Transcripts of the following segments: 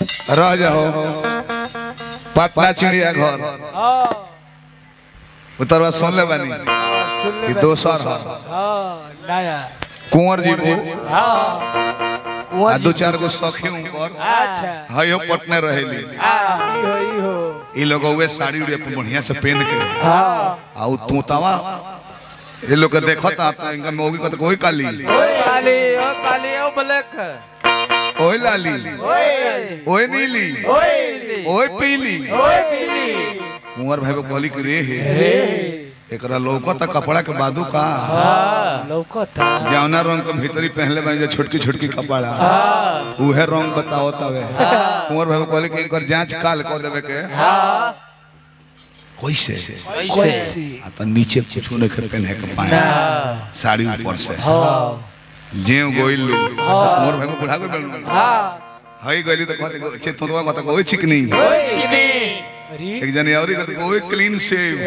रह जाओ पटना चिड़िया घर उतरवा सुन ले बानी कि दोसर नया कुंवर जी को दो चार गो सखी ऊपर हयो पटने रहेली ई लोग वे साड़ी उड़ी बढ़िया से पहन के आ तूतावा ये लोग के देखत आता इनका मोगी को कोई काली ओ ब्लैक ओए लाली ओए नीली ओए पीली कुंवर भाई को कहली कि रे हे एकरा लौकता कपड़ा के बादू का लौकता जौना रंग के भीतरी पहनले बानी छोटकी छोटकी कपड़ा उहे रंग बताओ तवे कुंवर भाई को कहली कि इनकर जांच काल कर देवे के कैसे कैसे अपन नीचे कुछ नहीं कर पहने के पाए साड़ी ऊपर से जेव गोइल कुंवर भाई को बुढ़ा को बोल हई गली तो कहते चेतनवा कहता कोई चिकनी एक जने औरी कहते कोई क्लीन शेव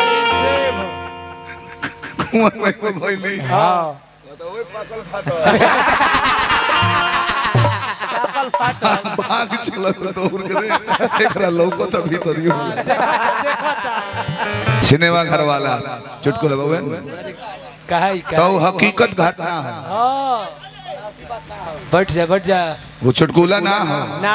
कुंवर भाई को गोइली कहता ओए पाकल फाटा भाग चला दौड़ के एकरा लौकता भीतर ही सिनेमा घर वाला चुटकुला बउआ तो हकीकत घटना है बैठ जा वो चुटकुला ना है ना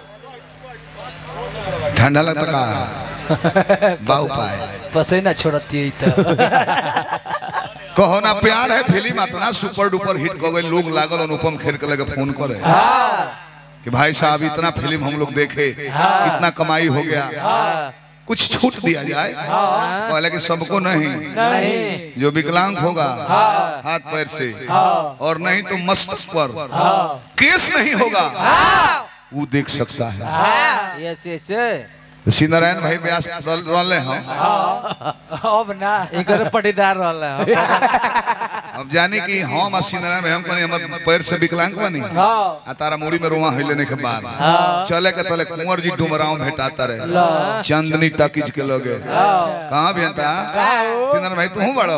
ठंडा लगता का बाऊ पाए पसीना छोड़ती है तो कहो ना प्यार है फिल्म इतना सुपर डुपर हिट हो गई लोग लागल अनुपम खेर के लगे फोन करे कि भाई साहब इतना फिल्म हम लोग देखे इतना कमाई हो गया कुछ छूट दिया जाए पहले कि सबको नहीं जो विकलांग होगा हाथ पैर से और नहीं तो मस्तक पर केस नहीं होगा वो देख सकता है। यस सीनारायण भाई व्यास रोले हम अब ना इनकर पटीदार रोले अब जाने कि हम सीनारायण भाई हम कोनी हमर पैर से विकलांग बनी आ तारा मुड़ी में रोवा हिले ने के बाद चले के तले कुंवर जी डुमराव भेटाता रहे चांदनी टकीज के लोगे कहां भेंता सीनारायण भाई तू बड़ो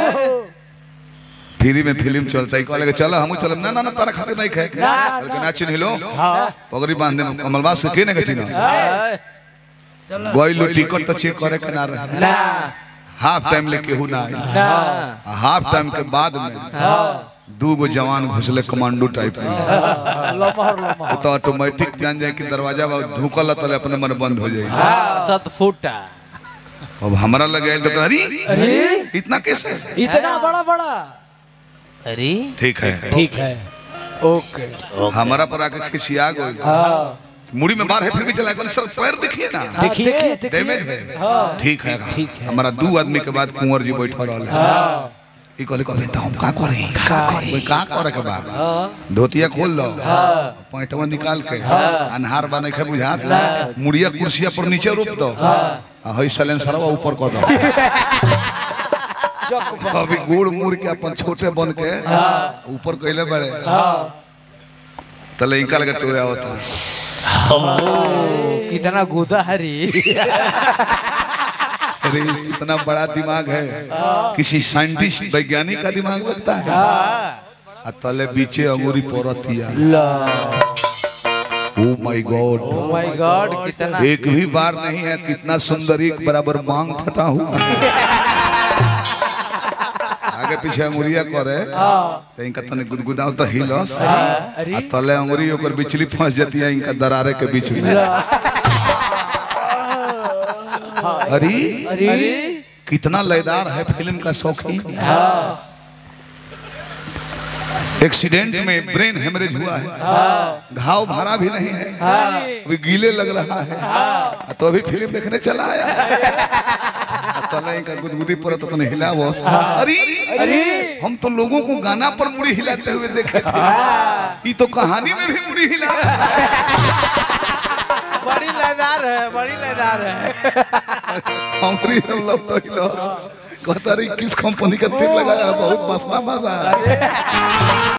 फ्री में फिल्म चलता है कहले चल हमू चलम ना ना तारा खातिर नहीं खाए लेकिन ना चिन्हिलो पगड़ी बांध दे कमलबा से के ने के चिन्ह गोइलो टिकट तो चेक करे के ना रहे ना हाफ टाइम लेके हु ना हाफ टाइम के बाद में दू गो जवान घुसले कमांडो टाइप में लमहर तो ऑटोमेटिक जान जाए कि दरवाजा ढुकल तले अपने मन बंद हो जाए 7 फुटा अब हमरा लगे तो अरे इतना कैसे इतना बड़ा अरे ठीक है ओके हमारा पर आके खिसिया गई मुड़ी में मार है फिर भी चला सर पैर देखिए ना देखिए डैमेज है ठीक है हमारा 2 आदमी के बाद कुंवर जी बैठा रहा ई कहले कहले त हम का करे कोई का करे के बाद धोतिया खोल दो पैंटवा निकाल के अनहार बने के बुझात मुड़िया कुर्सिया पर नीचे रोप दो आ हई सलेंसरवा ऊपर कर दो अभी गुड़ मुड़ के अपन छोटे बन के ऊपर कइले बड़े तले निकाल के टोया होता कितना गुदा हरी अरे इतना बड़ा दिमाग है किसी साइंटिस्ट वैज्ञानिक का दिमाग लगता है तले बीचे अंगूरी पोरतिया ओ माय गॉड कितना एक भी बार नहीं है कितना सुंदर एक बराबर मांग फटा हुआ आगे पीछे अंगुरिया करे तो इनका तने गुदगुदाव तो हिलस आ तले अंगुरी ओकर बिचली फंस जाती है इनका दरारे के बीच में अरे कितना लयदार है फिल्म का शौकीन एक्सीडेंट में ब्रेन हेमरेज हुआ है घाव भरा भी नहीं है अभी गीले लग रहा है तो अभी फिल्म देखने चला आया तले का गुदगुदी पर तो नहीं हिला वो अरे हम तो लोगों को गाना पर मुड़ी हिलाते हुए देखे थे ये तो कहानी में भी मुड़ी हिला बड़ी लयदार है हम लोग तो हिला कहता रही किस कंपनी का तेल लगाया बहुत मसला मार रहा है।